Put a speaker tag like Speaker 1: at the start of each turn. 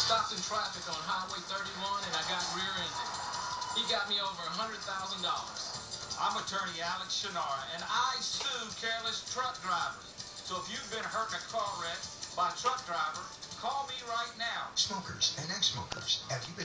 Speaker 1: stopped in traffic on Highway 31 and I got rear-ended. He got me over $100,000.
Speaker 2: I'm attorney Alex Shinara, and I sue careless truck drivers. So if you've been hurt in a car wreck by a truck driver, call me right now.
Speaker 3: Smokers and ex-smokers, have you been